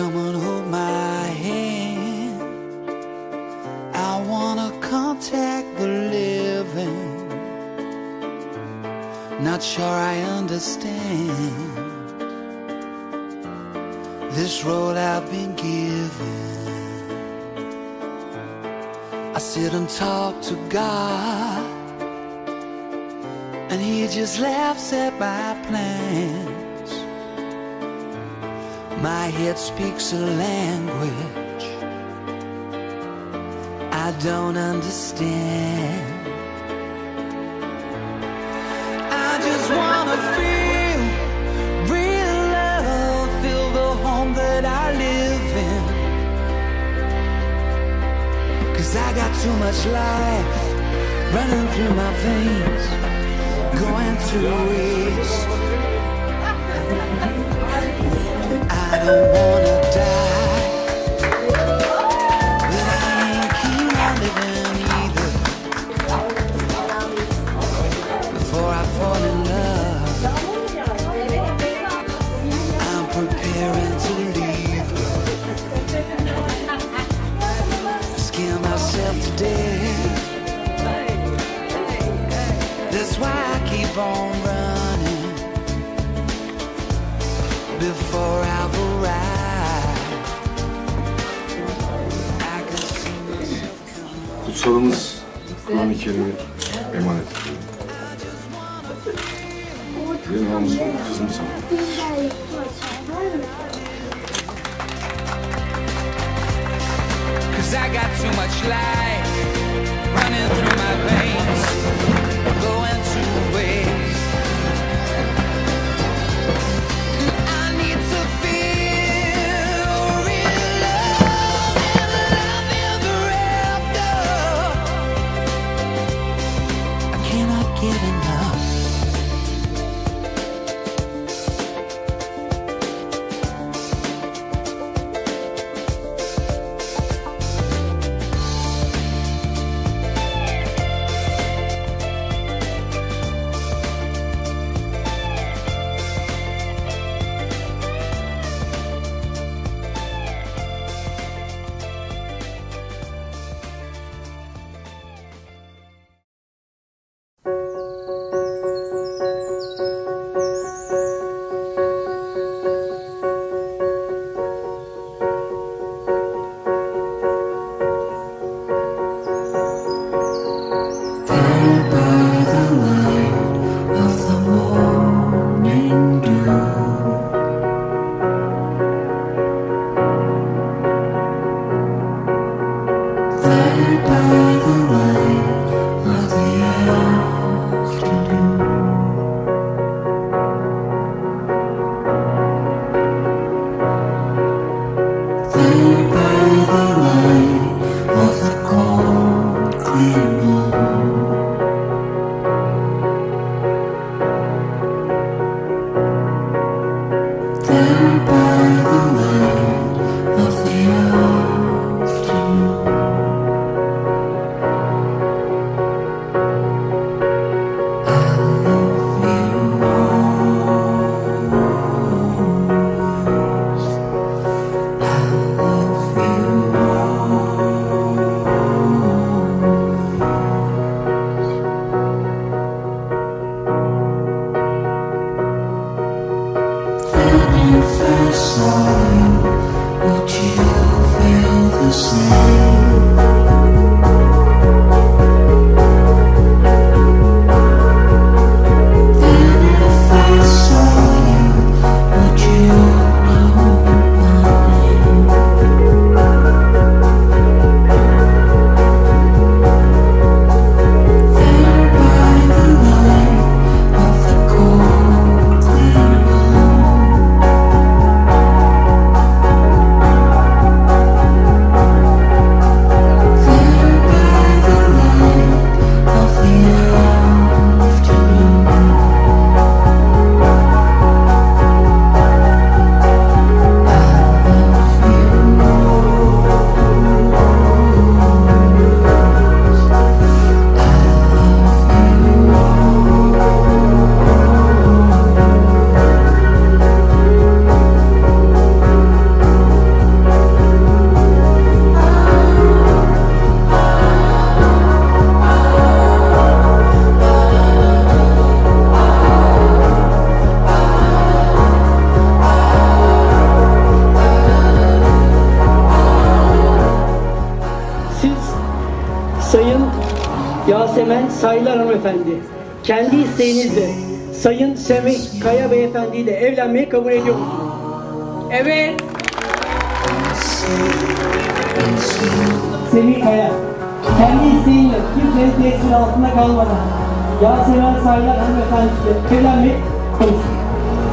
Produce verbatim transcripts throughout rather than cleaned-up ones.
Come and hold my hand. I wanna contact the living. Not sure I understand this road I've been given. I sit and talk to God, and He just laughs at my plans. My head speaks a language I don't understand. I just wanna feel real love, feel the home that I live in. 'Cause I got too much life running through my veins, going to waste. I don't wanna die, but I ain't keen on living either. Before I fall in love, I'm preparing to leave her. Scare myself to death. That's why I keep on running before I've arrived. I can see myself coming. Kutsalımız Kur'an-ı Kerim'e emanet. Benim namusum kızım sana. Cause I got too much life running through my veins, going to waste. I need to feel real love and love ever after. I cannot get enough. Sayın Yasemen Saylar Hanımefendi, kendi isteğinizle Sayın Semih Kaya Beyefendi ile evlenmeyi kabul ediyor musunuz? Evet. Semih Kaya, kendi isteğinle kimsenin tesiri altında kalmadan Yasemen Saylar Hanımefendi ile evlenmeyi kabul ediyor musunuz?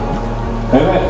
Evet.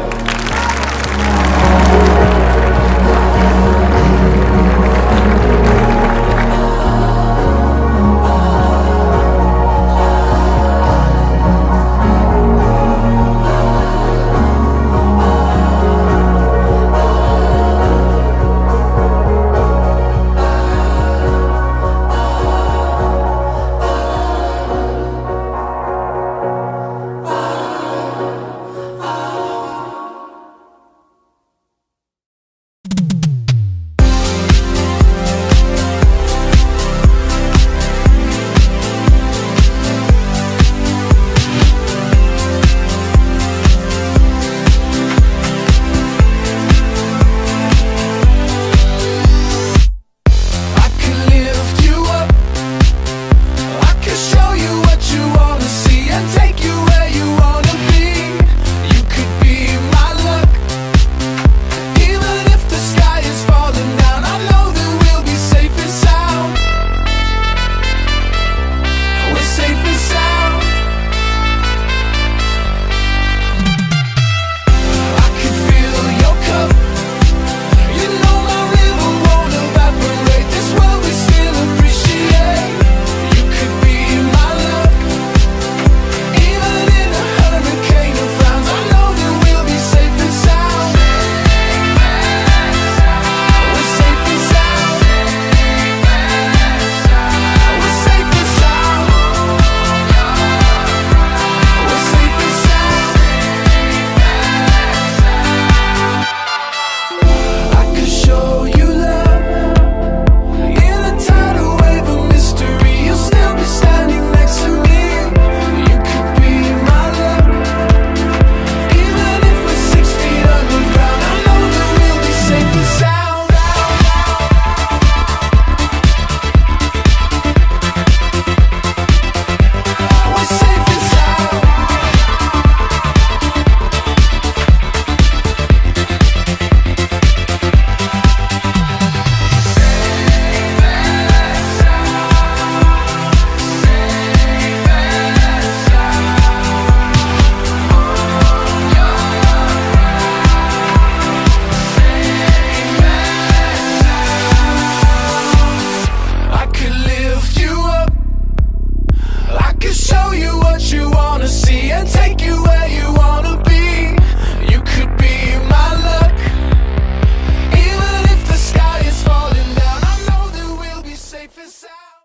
Safe and sound.